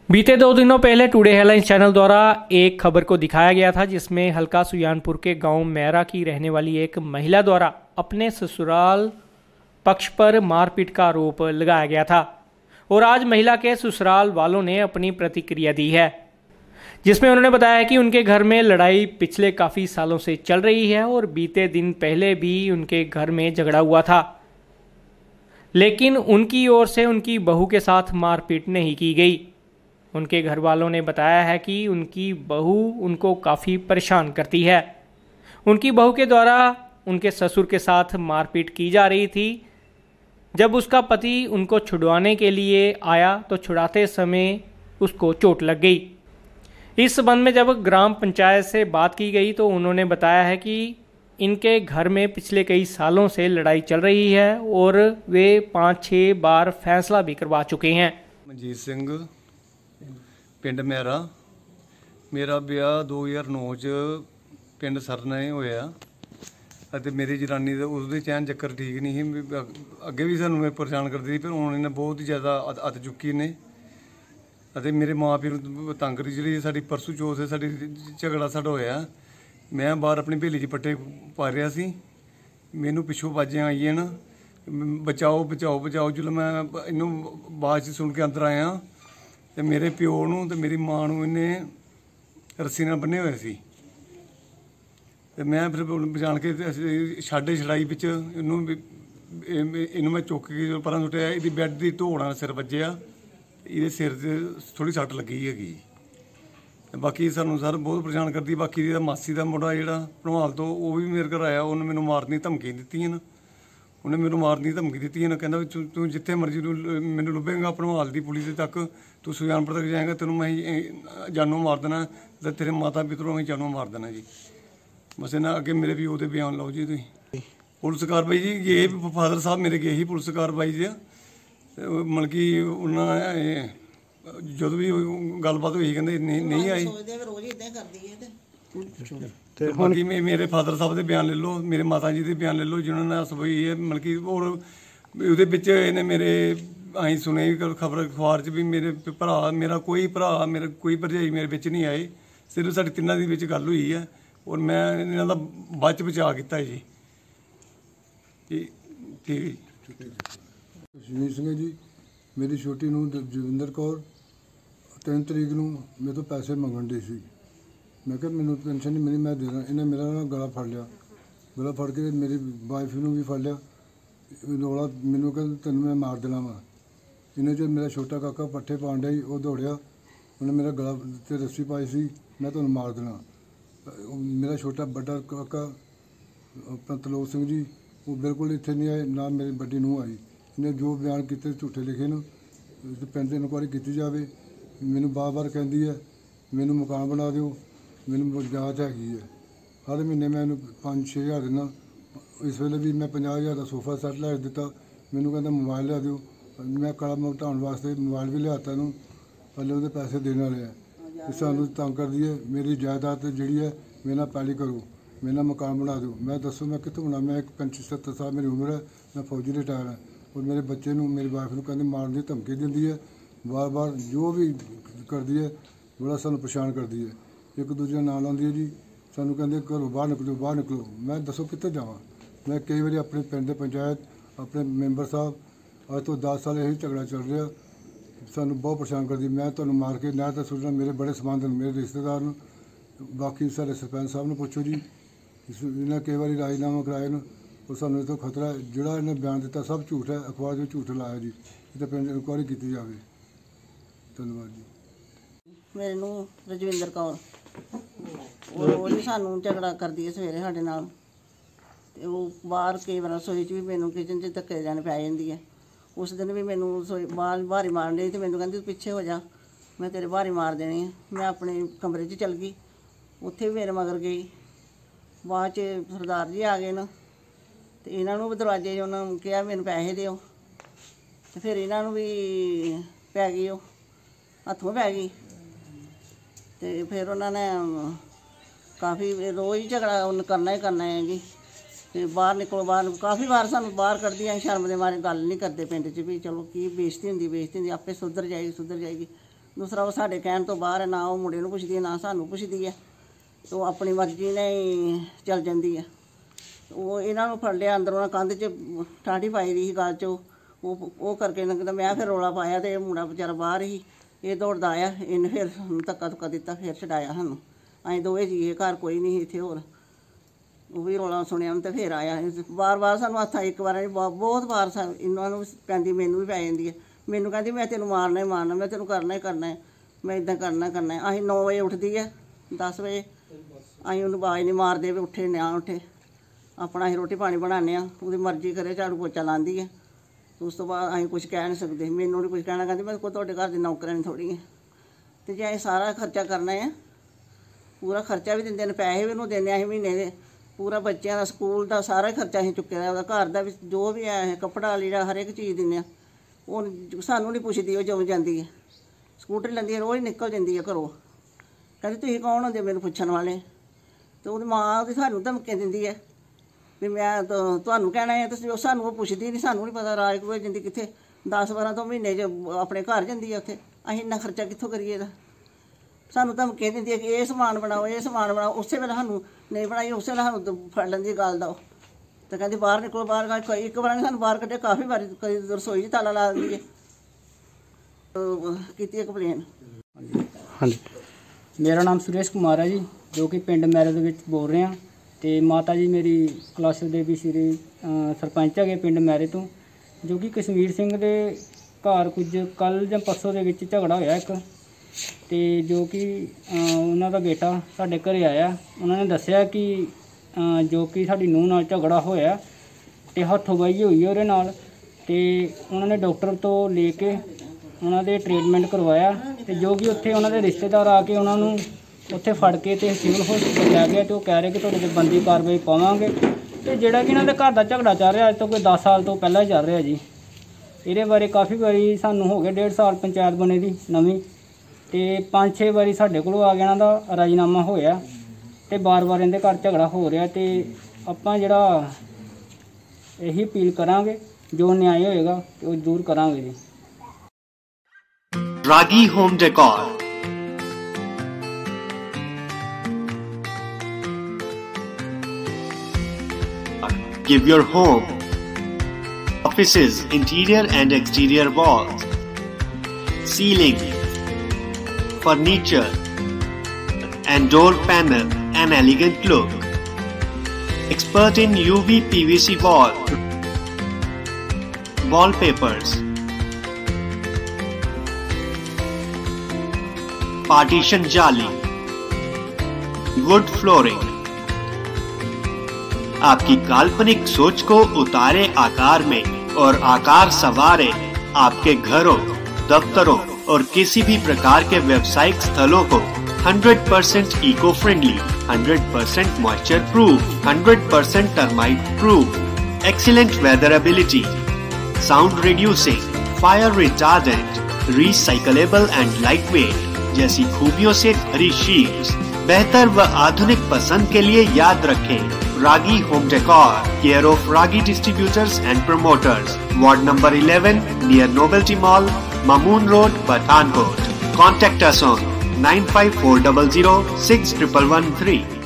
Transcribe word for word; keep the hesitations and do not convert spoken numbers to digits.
बीते दो दिनों पहले टुडे हेडलाइंस चैनल द्वारा एक खबर को दिखाया गया था जिसमें हल्का सुजानपुर के गांव मैरा की रहने वाली एक महिला द्वारा अपने ससुराल पक्ष पर मारपीट का आरोप लगाया गया था और आज महिला के ससुराल वालों ने अपनी प्रतिक्रिया दी है, जिसमें उन्होंने बताया कि उनके घर में लड़ाई पिछले काफ़ी सालों से चल रही है और बीते दिन पहले भी उनके घर में झगड़ा हुआ था, लेकिन उनकी ओर से उनकी बहू के साथ मारपीट नहीं की गई। उनके घर वालों ने बताया है कि उनकी बहू उनको काफ़ी परेशान करती है। उनकी बहू के द्वारा उनके ससुर के साथ मारपीट की जा रही थी। जब उसका पति उनको छुड़वाने के लिए आया तो छुड़ाते समय उसको चोट लग गई। इस संबंध में जब ग्राम पंचायत से बात की गई तो उन्होंने बताया है कि इनके घर में पिछले कई सालों से लड़ाई चल रही है और वे पाँच छः बार फैसला भी करवा चुके हैं। मनजीत सिंह पिंड मैरा मेरा ब्याह दो हज़ार नौ च पिंड सरने होया ਅਤੇ ਮੇਰੀ ਜਨਾਨੀ ਦਾ ਉਸਦੇ ਚੈਨ ਚੱਕਰ ਠੀਕ ਨਹੀਂ ਸੀ। ਅੱਗੇ ਵੀ ਸਾਨੂੰ ਇਹ ਪਰੇਸ਼ਾਨ ਕਰਦੀ ਸੀ, ਪਰ ਹੁਣ ਇਹਨੇ ਬਹੁਤ ਹੀ ਜ਼ਿਆਦਾ ਅੱਤ ਚੁੱਕੀ ਨੇ ਅਤੇ ਮੇਰੇ ਮਾਂ ਪਿਓ ਨੂੰ ਤੰਗ ਕਰੀ। ਜਿਹੜੀ ਸਾਡੀ ਪਰਸੋਂ ਚੌਥ ਸਾਡੀ ਝਗੜਾ ਸਾਡਾ ਹੋਇਆ, ਮੈਂ ਬਾਹਰ ਆਪਣੀ ਭੇਲੀ 'ਚ ਪੱਟੇ ਪਾ ਰਿਹਾ ਸੀ, ਮੈਨੂੰ ਪਿੱਛੋਂ ਆਵਾਜ਼ਾਂ ਆਈਆਂ ਨਾ ਬਚਾਓ ਬਚਾਓ ਬਚਾਓ। ਜਦੋਂ ਮੈਂ ਇਹਨੂੰ ਆਵਾਜ਼ 'ਚ ਸੁਣ ਕੇ ਅੰਦਰ ਆਇਆ ਤੇ ਮੇਰੇ ਪਿਓ ਨੂੰ ਤੇ ਮੇਰੀ ਮਾਂ ਨੂੰ ਇਹਨੇ ਰੱਸੀ ਨਾਲ ਬੰਨ੍ਹੇ ਹੋਏ ਸੀ ਤੇ ਮੈਂ ਫਿਰ ਪਛਾਣ ਕੇ ਛਾਡੇ ਛੜਾਈ ਵਿੱਚ ਇਹਨੂੰ ਇਹਨੂੰ ਮੈਂ ਚੁੱਕ ਕੇ ਪਰਾਂ ਸੁੱਟਿਆ। ਇਹਦੀ ਬੈੱਡ ਦੀ ਧੋਣਾ ਸਿਰ ਵੱਜਿਆ, ਇਹਦੇ ਸਿਰ 'ਚ ਥੋੜ੍ਹੀ ਸੱਟ ਲੱਗੀ ਹੈਗੀ। ਬਾਕੀ ਸਾਨੂੰ ਸਰ ਬਹੁਤ ਪਰੇਸ਼ਾਨ ਕਰਦੀ। ਬਾਕੀ ਇਹਦਾ ਮਾਸੀ ਦਾ ਮੁੰਡਾ ਜਿਹੜਾ ਭਨਵਾਲ ਤੋਂ, ਉਹ ਵੀ ਮੇਰੇ ਘਰ ਆਇਆ, ਉਹਨੇ ਮੈਨੂੰ ਮਾਰਨ ਦੀ ਧਮਕੀ ਦਿੱਤੀ ਨਾ ਉਹਨੇ ਮੈਨੂੰ ਮਾਰਨ ਦੀ ਧਮਕੀ ਦਿੱਤੀ ਨਾ ਕਹਿੰਦਾ ਵੀ ਤੂੰ ਜਿੱਥੇ ਮਰਜ਼ੀ ਤੂੰ ਮੈਨੂੰ ਲੱਭੇਗਾ ਭਨਵਾਲ ਦੀ ਪੁਲਿਸ ਤੱਕ, ਤੂੰ ਸੁਜਾਨਪੁਰ ਤੱਕ ਜਾਏਗਾ, ਤੈਨੂੰ ਮੈਂ ਜਾਨੋਂ ਮਾਰ ਦੇਣਾ ਤੇ ਤੇਰੇ ਮਾਤਾ ਪਿਤਰੋਂ ਅਸੀਂ ਜਾਨੋਂ ਮਾਰ ਦੇਣਾ ਜੀ। ਬਸ ਇਹਨਾਂ ਅੱਗੇ ਮੇਰੇ ਵੀ ਉਹਦੇ ਬਿਆਨ ਲਓ ਜੀ ਤੁਸੀਂ। ਪੁਲਿਸ ਕਾਰਵਾਈ ਜੀ ਗਏ, ਫਾਦਰ ਸਾਹਿਬ ਮੇਰੇ ਗਏ ਸੀ ਪੁਲਿਸ ਕਾਰਵਾਈ 'ਚ, ਮਤਲਬ ਕਿ ਉਹਨਾਂ ਜਦੋਂ ਵੀ ਗੱਲਬਾਤ ਹੋਈ ਕਹਿੰਦੇ ਨਹੀਂ ਨਹੀਂ ਆਈ। ਤੇ ਬਾਕੀ ਮੇਰੇ ਫਾਦਰ ਸਾਹਿਬ ਦੇ ਬਿਆਨ ਲੈ ਲਓ, ਮੇਰੇ ਮਾਤਾ ਜੀ ਦੇ ਬਿਆਨ ਲੈ ਲਓ ਜਿਹਨਾਂ ਨਾਲ ਸਭਈ ਹੈ, ਮਤਲਬ ਕਿ ਹੋਰ ਉਹਦੇ ਵਿੱਚ ਇਹਨੇ ਮੇਰੇ ਅਸੀਂ ਸੁਣੇ ਖਬਰ ਅਖਬਾਰ 'ਚ ਵੀ ਮੇਰੇ ਭਰਾ ਮੇਰਾ ਕੋਈ ਭਰਾ ਮੇਰਾ ਕੋਈ ਭਰਜਾਈ ਮੇਰੇ ਵਿੱਚ ਨਹੀਂ ਆਏ, ਸਿਰਫ ਸਾਡੇ ਤਿੰਨਾਂ ਦੇ ਵਿੱਚ ਗੱਲ ਹੋਈ ਹੈ ਔਰ ਮੈਂ ਇਹਨਾਂ ਦਾ ਬਾਅਦ 'ਚ ਬਚਾਅ ਕੀਤਾ ਜੀ। ਠੀਕ ਠੀਕ ਜਸਵੀਰ ਸਿੰਘ ਜੀ, ਮੇਰੀ ਛੋਟੀ ਨੂੰ ਜੋਗਿੰਦਰ ਕੌਰ ਤਿੰਨ ਤਰੀਕ ਨੂੰ ਮੇਰੇ ਤੋਂ ਪੈਸੇ ਮੰਗਣ ਦੇ ਸੀ। ਮੈਂ ਕਿਹਾ ਮੈਨੂੰ ਪੈਨਸ਼ਨ ਨਹੀਂ ਮਿਲੀ, ਮੈਂ ਦੇ ਦਾਂ। ਇਹਨੇ ਮੇਰਾ ਨਾ ਗਲਾ ਫੜ ਲਿਆ, ਗਲਾ ਫੜ ਕੇ ਮੇਰੀ ਵਾਈਫ ਨੂੰ ਵੀ ਫੜ ਲਿਆ। ਰੌਲਾ ਮੈਨੂੰ ਕਹਿੰਦਾ ਤੈਨੂੰ ਮੈਂ ਮਾਰ ਦੇਣਾ ਵਾ। ਇਹਨੇ ਜੋ ਮੇਰਾ ਛੋਟਾ ਕਾਕਾ ਪੱਠੇ ਪਾਉਣ ਡਿਆ ਸੀ, ਉਹ ਦੌੜਿਆ, ਉਹਨੇ ਮੇਰਾ ਗਲਾ 'ਤੇ ਰੱਸੀ ਪਾਈ ਸੀ, ਮੈਂ ਤੁਹਾਨੂੰ ਮਾਰ ਦੇਣਾ। ਮੇਰਾ ਛੋਟਾ ਵੱਡਾ ਕਾਕਾ ਆਪਣਾ ਤਲੋਕ ਸਿੰਘ ਜੀ, ਉਹ ਬਿਲਕੁਲ ਇੱਥੇ ਨਹੀਂ ਆਏ, ਨਾ ਮੇਰੀ ਵੱਡੀ ਨੂੰਹ ਆਈ। ਇਹਨੇ ਜੋ ਬਿਆਨ ਕੀਤੇ ਝੂਠੇ ਲਿਖੇ ਨੇ, ਪਿੰਡ ਦੀ ਇਨਕੁਆਇਰੀ ਕੀਤੀ ਜਾਵੇ। ਮੈਨੂੰ ਬਾਰ ਬਾਰ ਕਹਿੰਦੀ ਹੈ ਮੈਨੂੰ ਮਕਾਨ ਬਣਾ ਦਿਓ, ਮੈਨੂੰ ਜਾਂਚ ਹੈਗੀ ਹੈ। ਹਰ ਮਹੀਨੇ ਮੈਂ ਇਹਨੂੰ ਪੰਜ ਛੇ ਹਜ਼ਾਰ ਦਿੰਦਾ। ਇਸ ਵੇਲੇ ਵੀ ਮੈਂ ਪੰਜਾਹ ਹਜ਼ਾਰ ਦਾ ਸੋਫਾ ਸੈੱਟ ਲੈ ਦਿੱਤਾ। ਮੈਨੂੰ ਕਹਿੰਦਾ ਮੋਬਾਈਲ ਲਿਆ ਦਿਓ, ਮੈਂ ਕੜਾ ਮਟਾਉਣ ਵਾਸਤੇ ਮੋਬਾਈਲ ਵੀ ਲਿਆਤਾ ਇਹਨੂੰ, ਪਹਿਲੇ ਉਹਦੇ ਪੈਸੇ ਦੇਣ ਵਾਲੇ ਆ। ਸਾਨੂੰ ਤੰਗ ਕਰਦੀ ਹੈ। ਮੇਰੀ ਜਾਇਦਾਦ ਜਿਹੜੀ ਹੈ ਮੇਰੇ ਨਾਲ ਪੈਲੀ ਕਰੋ, ਮੇਰੇ ਨਾਲ ਮਕਾਨ ਬਣਾ ਦਿਓ। ਮੈਂ ਦੱਸੋ ਮੈਂ ਕਿੱਥੋਂ ਬਣਾ? ਮੈਂ ਇੱਕ ਪੰਚੀ ਸੱਤਰ ਸਾਲ ਮੇਰੀ ਉਮਰ ਹੈ, ਮੈਂ ਫੌਜੀ ਰਿਟਾਇਰ ਹਾਂ ਔਰ ਮੇਰੇ ਬੱਚੇ ਨੂੰ ਮੇਰੀ ਵਾਈਫ ਨੂੰ ਕਹਿੰਦੇ ਮਾਰਨ ਦੀ ਧਮਕੀ ਦਿੰਦੀ ਹੈ, ਵਾਰ ਵਾਰ ਜੋ ਵੀ ਕਰਦੀ ਹੈ, ਬੜਾ ਸਾਨੂੰ ਪਰੇਸ਼ਾਨ ਕਰਦੀ ਹੈ। ਇੱਕ ਦੂਜੇ ਨਾਲ ਲਾਉਂਦੀ ਹੈ ਜੀ, ਸਾਨੂੰ ਕਹਿੰਦੇ ਘਰੋਂ ਬਾਹਰ ਨਿਕਲੋ ਬਾਹਰ ਨਿਕਲੋ। ਮੈਂ ਦੱਸੋ ਕਿੱਥੇ ਜਾਵਾਂ? ਮੈਂ ਕਈ ਵਾਰੀ ਆਪਣੇ ਪਿੰਡ ਦੇ ਪੰਚਾਇਤ ਆਪਣੇ ਮੈਂਬਰ ਸਾਹਿਬ, ਅੱਜ ਤੋਂ ਦਸ ਸਾਲ ਇਹੀ ਝਗੜਾ ਚੱਲ ਰਿਹਾ, ਸਾਨੂੰ ਬਹੁਤ ਪਰੇਸ਼ਾਨ ਕਰਦੀ। ਮੈਂ ਤੁਹਾਨੂੰ ਮਾਰ ਕੇ ਨਾ ਤਾਂ ਸੁਣਨਾ, ਮੇਰੇ ਬੜੇ ਸੰਬੰਧ ਨੇ ਮੇਰੇ ਰਿਸ਼ਤੇਦਾਰ ਨੂੰ। ਬਾਕੀ ਸਾਡੇ ਸਰਪੰਚ ਸਾਹਿਬ ਨੂੰ ਪੁੱਛੋ ਜੀ, ਇਹਨਾਂ ਕਈ ਵਾਰੀ ਰਾਜੀਨਾਮਾ ਕਰਾਏ ਨੇ ਔਰ ਸਾਨੂੰ ਇਹ ਤੋਂ ਖਤਰਾ। ਜਿਹੜਾ ਇਹਨੇ ਬਿਆਨ ਦਿੱਤਾ ਸਭ ਝੂਠ ਹੈ, ਅਖਬਾਰ ਵਿੱਚ ਝੂਠ ਲਾਇਆ ਜੀ। ਇਹ ਤਾਂ ਪਿੰਡ ਇਨਕੁਆਇਰੀ ਕੀਤੀ ਜਾਵੇ। ਧੰਨਵਾਦ ਜੀ। ਮੇਰੇ ਨੂੰ ਰਜਵਿੰਦਰ ਕੌਰ, ਉਹ ਰੋਜ਼ ਹੀ ਸਾਨੂੰ ਝਗੜਾ ਕਰਦੀ ਹੈ ਸਵੇਰੇ ਸਾਡੇ ਨਾਲ, ਅਤੇ ਉਹ ਬਾਹਰ ਕਈ ਵਾਰ ਰਸੋਈ 'ਚ ਵੀ ਮੈਨੂੰ ਕਿਚਨ 'ਚ ਧੱਕੇ ਜਾਣੇ ਪੈ ਜਾਂਦੀ ਹੈ। ਉਸ ਦਿਨ ਵੀ ਮੈਨੂੰ ਰਸੋਈ ਬਾਹਰ ਬਾਹਰੀ ਮਾਰਨ ਡਈ ਅਤੇ ਮੈਨੂੰ ਕਹਿੰਦੀ ਪਿੱਛੇ ਹੋ ਜਾ, ਮੈਂ ਤੇਰੇ ਬਾਹਰੀ ਮਾਰ ਦੇਣੀ ਹੈ। ਮੈਂ ਆਪਣੇ ਕਮਰੇ 'ਚ ਚਲ ਗਈ, ਉੱਥੇ ਵੀ ਮੇਰੇ ਮਗਰ ਗਈ। ਬਾਅਦ 'ਚ ਸਰਦਾਰ ਜੀ ਆ ਗਏ ਨਾ, ਅਤੇ ਇਹਨਾਂ ਨੂੰ ਵੀ ਦਰਵਾਜ਼ੇ 'ਚ ਉਹਨਾਂ ਨੂੰ ਕਿਹਾ ਮੈਨੂੰ ਪੈਸੇ ਦਿਓ, ਅਤੇ ਫਿਰ ਇਹਨਾਂ ਨੂੰ ਵੀ ਪੈ ਗਈ, ਉਹ ਹੱਥੋਂ ਪੈ ਗਈ। ਅਤੇ ਫਿਰ ਉਹਨਾਂ ਨੇ ਕਾਫੀ ਰੋਜ਼ ਝਗੜਾ ਉਹਨੇ ਕਰਨਾ ਹੀ ਕਰਨਾ ਹੈ ਜੀ। ਤੇ ਬਾਹਰ ਨਿਕਲੋ ਬਾਹਰ, ਕਾफ़ी वार सानू बाहर कढ़दी शर्म के मारे गल नहीं करते पिंड च भी चलो की बेइज्जती होंदी बेइज्जती होंदी आपे सुधर जाएगी सुधर जाएगी। ਦੂਸਰਾ ਉਹ ਸਾਡੇ ਕਹਿਣ ਤੋਂ ਬਾਹਰ ਹੈ, ਨਾ ਉਹ ਮੁੰਡੇ ਨੂੰ ਪੁੱਛਦੀ ਹੈ ਨਾ ਸਾਨੂੰ ਪੁੱਛਦੀ ਹੈ। ਤੇ ਉਹ ਆਪਣੀ ਮਰਜ਼ੀ ਨਾਲ ਹੀ ਚੱਲ ਜਾਂਦੀ ਹੈ। ਉਹ ਇਹਨਾਂ ਨੂੰ ਫੜ ਲਿਆ, ਅੰਦਰੋਂ ਕੰਧ 'ਚ ਠਾਠੀ ਪਾਈ ਦੀ ਸੀ ਗੱਲ 'ਚ। ਉਹ ਉਹ ਕਰਕੇ ਨਾ ਮੈਂ ਫਿਰ ਰੌਲਾ ਪਾਇਆ ਤੇ ਇਹ ਮੁੰਡਾ ਵਿਚਾਰਾ ਬਾਹਰ ਹੀ, ਇਹ ਦੌੜਦਾ ਆਇਆ, ਇਹਨੇ ਫਿਰ ਧੱਕਾ ਧੁੱਕਾ ਦਿੱਤਾ, ਫਿਰ ਛਡਾਇਆ ਸਾਨੂੰ। ਅਸੀਂ ਦੋਵੇਂ ਜੀਏ, ਘਰ ਕੋਈ ਨਹੀਂ ਇੱਥੇ ਹੋਰ। ਉਹ ਵੀ ਰੌਲਾ ਸੁਣਿਆ ਤੇ ਫਿਰ ਆਇਆ। ਵਾਰ ਵਾਰ ਸਾਨੂੰ ਹੱਥਾਂ ਇੱਕ ਵਾਰ ਬਹੁਤ ਵਾਰ ਸਾ ਇਹਨਾਂ ਨੂੰ ਪੈਂਦੀ, ਮੈਨੂੰ ਵੀ ਪੈ ਜਾਂਦੀ ਹੈ। ਮੈਨੂੰ ਕਹਿੰਦੀ ਮੈਂ ਤੈਨੂੰ ਮਾਰਨਾ ਹੀ ਮਾਰਨਾ, ਮੈਂ ਤੈਨੂੰ ਕਰਨਾ ਹੀ ਕਰਨਾ, ਮੈਂ ਇੱਦਾਂ ਕਰਨਾ ਕਰਨਾ। ਅਸੀਂ ਨੌ ਵਜੇ ਉੱਠਦੀ ਹੈ, ਦਸ ਵਜੇ ਅਸੀਂ ਉਹਨੂੰ ਆਵਾਜ਼ ਨਹੀਂ ਮਾਰਦੇ ਵੀ ਉੱਠੇ ਨਾ ਉੱਠੇ। ਆਪਣਾ ਅਸੀਂ ਰੋਟੀ ਪਾਣੀ ਬਣਾਉਂਦੇ ਹਾਂ, ਉਹਦੀ ਮਰਜ਼ੀ ਕਰੇ, ਝਾੜੂ ਪੋਚਾ ਲਾਉਂਦੀ ਹੈ। ਉਸ ਤੋਂ ਬਾਅਦ ਅਸੀਂ ਕੁਝ ਕਹਿ ਨਹੀਂ ਸਕਦੇ। ਮੈਨੂੰ ਨਹੀਂ ਕੁਝ ਕਹਿਣਾ, ਕਹਿੰਦੀ ਮੈਂ ਕੋਈ ਤੁਹਾਡੇ ਘਰ ਦੀ ਨੌਕਰਾਨੀ ਥੋੜ੍ਹੀ ਹੈ। ਅਤੇ ਜੇ ਅਸੀਂ ਸਾਰਾ ਖਰਚਾ ਕਰਨਾ ਹੈ, ਪੂਰਾ ਖਰਚਾ ਵੀ ਦਿੰਦੇ ਨੇ, ਪੈਸੇ ਵੀ ਉਹਨੂੰ ਦਿੰਦੇ ਅਸੀਂ ਮਹੀਨੇ ਦੇ, ਪੂਰਾ ਬੱਚਿਆਂ ਦਾ ਸਕੂਲ ਦਾ ਸਾਰਾ ਖਰਚਾ ਅਸੀਂ ਚੁੱਕਿਆ ਦਾ, ਉਹਦਾ ਘਰ ਦਾ ਵੀ ਜੋ ਵੀ ਹੈ, ਕੱਪੜਾ ਲੀੜਾ ਹਰ ਇੱਕ ਚੀਜ਼ ਦਿੰਦੇ ਹਾਂ। ਉਹ ਸਾਨੂੰ ਨਹੀਂ ਪੁੱਛਦੀ, ਉਹ ਜਿਉਂ ਜਾਂਦੀ ਹੈ ਸਕੂਟਰ ਲੈਂਦੀ ਹੈ, ਰੋਜ਼ ਨਿਕਲ ਜਾਂਦੀ ਹੈ ਘਰੋਂ। ਕਹਿੰਦੀ ਤੁਸੀਂ ਕੌਣ ਹੁੰਦੇ ਮੈਨੂੰ ਪੁੱਛਣ ਵਾਲੇ? ਅਤੇ ਉਹਦੀ ਮਾਂ ਉਹਦੀ ਸਾਨੂੰ ਧਮਕੀਆਂ ਦਿੰਦੀ ਹੈ ਵੀ ਮੈਂ ਤੁਹਾਨੂੰ ਕਹਿਣਾ ਹੈ। ਤੁਸੀਂ ਸਾਨੂੰ ਉਹ ਪੁੱਛਦੀ ਨਹੀਂ, ਸਾਨੂੰ ਨਹੀਂ ਪਤਾ ਰਾਜ ਕੋਲ ਜਾਂਦੀ ਕਿੱਥੇ, ਦਸ ਬਾਰਾਂ ਤੋਂ ਮਹੀਨੇ 'ਚ ਆਪਣੇ ਘਰ ਜਾਂਦੀ ਹੈ ਉੱਥੇ। ਅਸੀਂ ਇੰਨਾ ਖਰਚਾ ਕਿੱਥੋਂ ਕਰੀਏ ਇਹਦਾ? ਸਾਨੂੰ ਧਮਕੀਆਂ ਦਿੰਦੀ ਹੈ ਕਿ ਇਹ ਸਮਾਨ ਬਣਾਓ, ਇਹ ਸਮਾਨ ਬਣਾਓ। ਉਸੇ ਵੇਲੇ ਸਾਨੂੰ ਨਹੀਂ ਬਣਾਈ, ਉਸੇ ਵੇਲੇ ਸਾਨੂੰ ਫੜ ਲੈਂਦੀ ਗੱਲ ਦਾ। ਤੇ ਕਹਿੰਦੀ ਬਾਹਰ ਨਿਕਲੋ, ਬਾਹਰ। ਕੋਈ ਇੱਕ ਵਾਰ ਨਹੀਂ ਸਾਨੂੰ ਬਾਹਰ ਕੱਢਿਆ, ਕਾਫੀ ਵਾਰੀ ਕਦੀ ਰਸੋਈ 'ਚ ਤਾਲਾ ਲਾ ਦਿੰਦੀ ਹੈ। ਕੀਤੀ ਕੰਪਲੇਨ। ਹਾਂਜੀ, ਮੇਰਾ ਨਾਮ ਸੁਰੇਸ਼ ਕੁਮਾਰ ਹੈ ਜੀ, ਜੋ ਕਿ ਪਿੰਡ ਮੈਰੇ ਦੇ ਵਿੱਚ ਬੋਲ ਰਹੇ ਹਾਂ। ਅਤੇ ਮਾਤਾ ਜੀ ਮੇਰੀ ਕਲਾਸ਼ ਦੇਵੀ ਸ਼੍ਰੀ ਸਰਪੰਚ ਹੈਗੇ ਪਿੰਡ ਮੈਰੇ ਤੋਂ, ਜੋ ਕਿ ਕਸ਼ਮੀਰ ਸਿੰਘ ਦੇ ਘਰ ਕੁਝ ਕੱਲ੍ਹ ਜਾਂ ਪਰਸੋਂ ਦੇ ਵਿੱਚ ਝਗੜਾ ਹੋਇਆ ਇੱਕ। ਅਤੇ ਜੋ ਕਿ ਉਹਨਾਂ ਦਾ ਬੇਟਾ ਸਾਡੇ ਘਰ ਆਇਆ, ਉਹਨਾਂ ਨੇ ਦੱਸਿਆ ਕਿ ਜੋ ਕਿ ਸਾਡੀ ਨੂੰਹ ਨਾਲ ਝਗੜਾ ਹੋਇਆ ਅਤੇ ਹੱਥੋਂ-ਬਾਈ ਹੋਈ ਉਹਦੇ ਨਾਲ। ਅਤੇ ਉਹਨਾਂ ਨੇ ਡਾਕਟਰ ਤੋਂ ਲੈ ਕੇ ਉਹਨਾਂ ਦੇ ਟ੍ਰੀਟਮੈਂਟ ਕਰਵਾਇਆ। ਅਤੇ ਜੋ ਕਿ ਉੱਥੇ ਉਹਨਾਂ ਦੇ ਰਿਸ਼ਤੇਦਾਰ ਆ ਕੇ ਉਹਨਾਂ ਨੂੰ ਉੱਥੇ ਫੜ ਕੇ ਅਤੇ ਸਿਵਲ ਹਸਪੀਟਲ ਲੈ ਗਏ। ਅਤੇ ਉਹ ਕਹਿ ਰਹੇ ਕਿ ਤੁਹਾਡੇ 'ਤੇ ਬਣਦੀ ਕਾਰਵਾਈ ਪਾਵਾਂਗੇ। ਅਤੇ ਜਿਹੜਾ ਕਿ ਇਹਨਾਂ ਦੇ ਘਰ ਦਾ ਝਗੜਾ ਚੱਲ ਰਿਹਾ ਅੱਜ ਤੋਂ ਕੋਈ ਦਸ ਸਾਲ ਤੋਂ ਪਹਿਲਾਂ ਹੀ ਚੱਲ ਰਿਹਾ ਜੀ। ਇਹਦੇ ਬਾਰੇ ਕਾਫੀ ਵਾਰੀ ਸਾਨੂੰ ਹੋ ਗਏ ਡੇਢ ਸਾਲ ਪੰਚਾਇਤ ਬਣੇ ਦੀ ਨਵੀਂ, ਅਤੇ ਪੰਜ ਛੇ ਵਾਰੀ ਸਾਡੇ ਕੋਲੋਂ ਆ ਗਿਆ ਇਹਨਾਂ ਦਾ ਰਾਜੀਨਾਮਾ ਹੋਇਆ, ਅਤੇ ਬਾਰ-ਬਾਰ ਇਹਦੇ ਘਰ ਝਗੜਾ ਹੋ ਰਿਹਾ। ਅਤੇ ਆਪਾਂ ਜਿਹੜਾ ਇਹੀ ਅਪੀਲ ਕਰਾਂਗੇ, ਜੋ ਨਿਆਂ ਹੋਏਗਾ ਉਹ ਜ਼ਰੂਰ ਕਰਾਂਗੇ ਜੀ। Ragi Home Decor. Give your home, offices, interior and exterior walls, ceiling, furniture and door panel an elegant look. Expert in U V P V C wall, wallpapers, partition जाली, वुड फ्लोरिंग। आपकी काल्पनिक सोच को उतारे आकार में और आकार संवारे आपके घरों, दफ्तरों और किसी भी प्रकार के व्यावसायिक स्थलों को hundred percent eco friendly, hundred percent moisture proof, hundred percent termite proof, excellent weatherability, sound reducing, fire retardant, recyclable and lightweight जैसी खूबियों से भरी शीट्स। बेहतर व आधुनिक पसंद के लिए याद रखें Ragi home decor, care of Ragi distributors and promoters, ward number eleven near novelty mall, Mamun road, Pathankot. Contact us on nine five four zero zero six one one one three.